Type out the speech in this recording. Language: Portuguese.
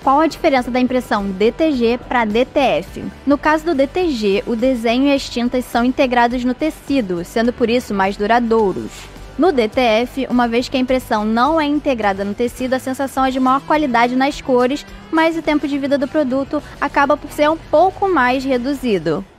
Qual a diferença da impressão DTG para DTF? No caso do DTG, o desenho e as tintas são integrados no tecido, sendo por isso mais duradouros. No DTF, uma vez que a impressão não é integrada no tecido, a sensação é de maior qualidade nas cores, mas o tempo de vida do produto acaba por ser um pouco mais reduzido.